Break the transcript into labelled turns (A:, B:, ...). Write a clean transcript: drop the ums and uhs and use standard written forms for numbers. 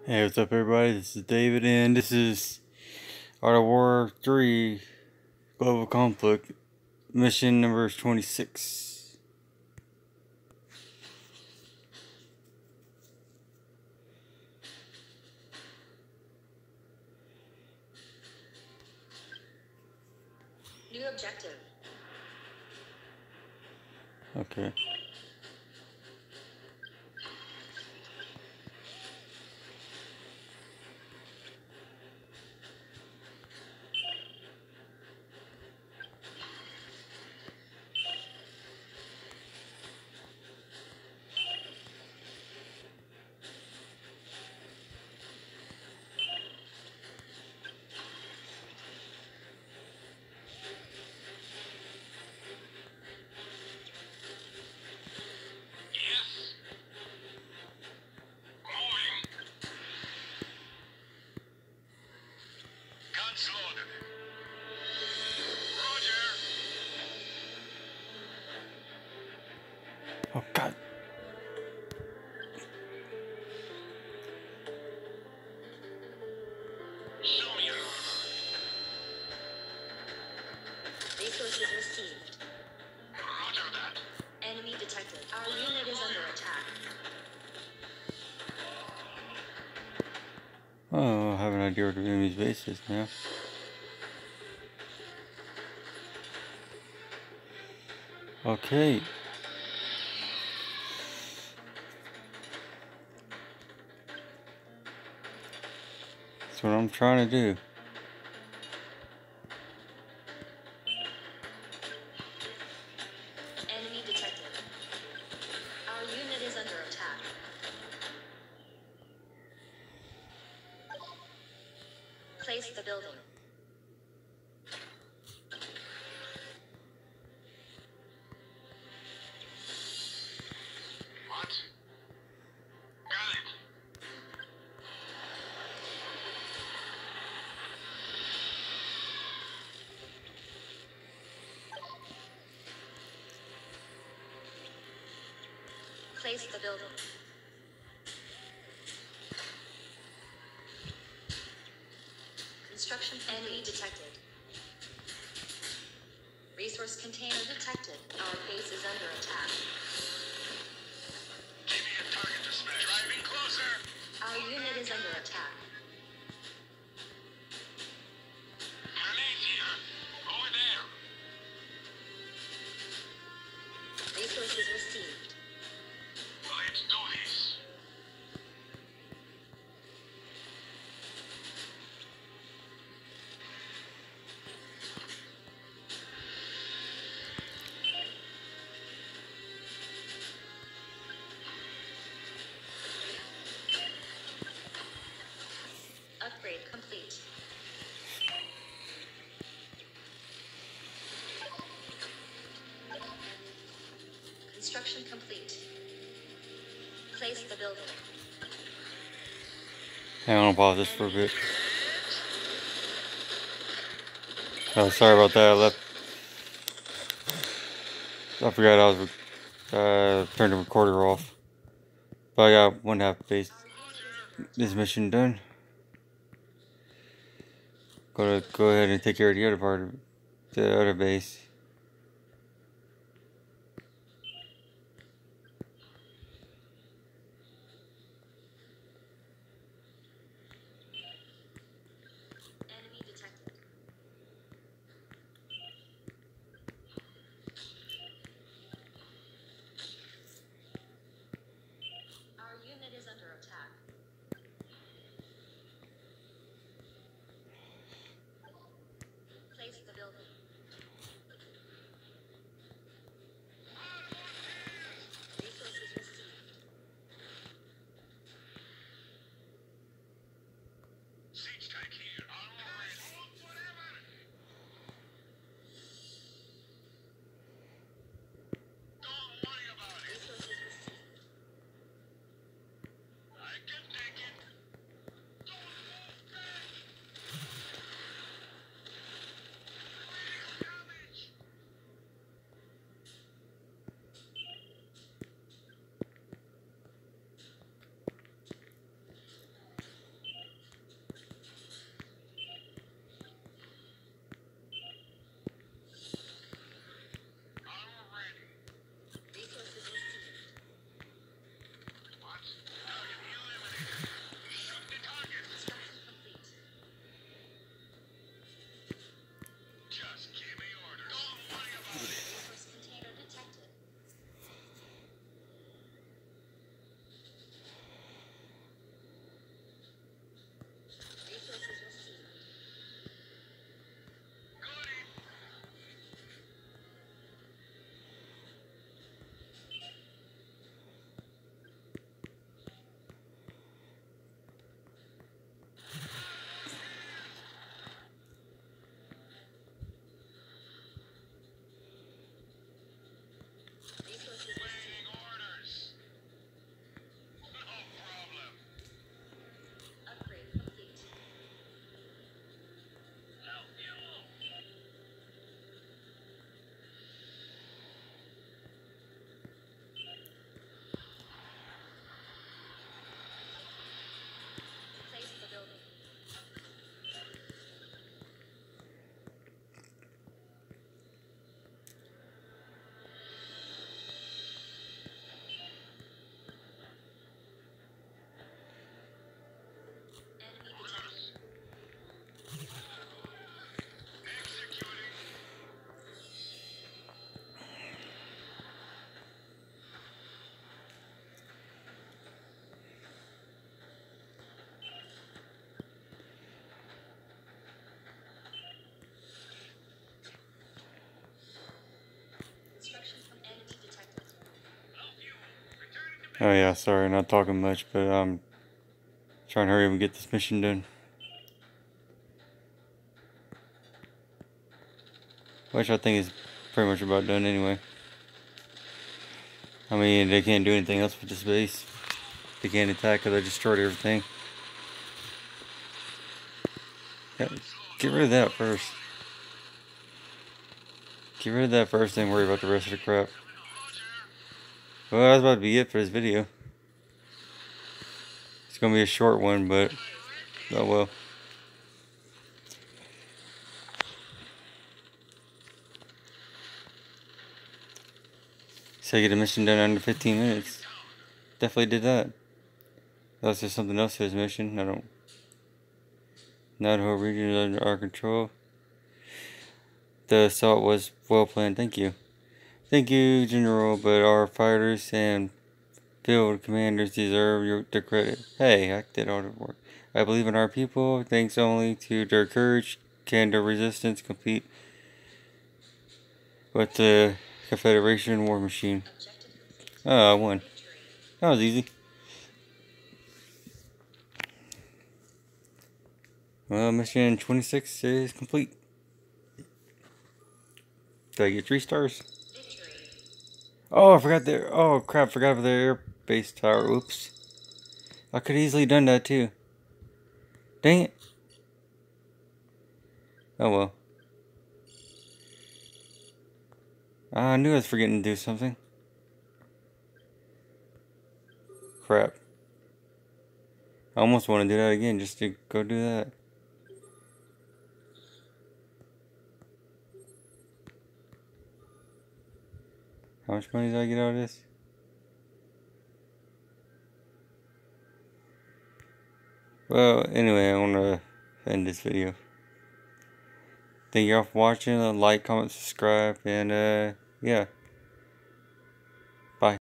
A: Hey, what's up, everybody? This is David, and this is Art of War 3 Global Conflict, mission number 26.
B: New objective.
A: Okay. Oh, God.
B: Resources received.
C: Roger that.
B: Enemy detected. Our unit is under attack.
A: Oh, I have an idea where the enemy's base is now. Okay. That's what I'm trying to do.
B: Enemy detected. Our unit is under attack. Place the building.
C: What? Got it.
B: Place the building. Construction enemy detected. Resource container detected. Our base is under attack.
C: Give me a target to smash. Driving closer.
B: Our unit is under attack.
C: Grenade here. Over there.
B: Resources received.
C: Let's do this.
B: Upgrade complete. Construction complete. Place the building.
A: Hang on, I'll pause this for a bit. Oh, sorry about that. I forgot I was turned the recorder off. But I got one half base. This mission done. Go ahead and take care of the other part of the other base.
B: Enemy detected. Our unit is under attack. Place the building.
A: Oh yeah, sorry, not talking much, but I'm trying to hurry up and get this mission done. Which I think is pretty much about done anyway. I mean, they can't do anything else with this base. They can't attack because I destroyed everything. Yeah, get rid of that first. Get rid of that first, then worry about the rest of the crap. Well, that's about to be it for this video. It's gonna be a short one, but oh well. So I get a mission done under 15 minutes. Definitely did that. Unless there's something else to this mission. I don't. Now the whole region is under our control. The assault was well planned. Thank you. Thank you, General, but our fighters and field commanders deserve the credit. Hey, I did all the work. I believe in our people. Thanks only to their courage can the resistance compete with the Confederation war machine. Oh, I won. That was easy. Well, mission 26 is complete. Did I get 3 stars? Oh, I forgot the. Oh crap! Forgot about the air base tower. Oops. I could easily done that too. Dang it. Oh well. I knew I was forgetting to do something. Crap. I almost want to do that again just to go do that. How much money did I get out of this? Well, anyway, I want to end this video. Thank you all for watching. Like, comment, subscribe, and yeah.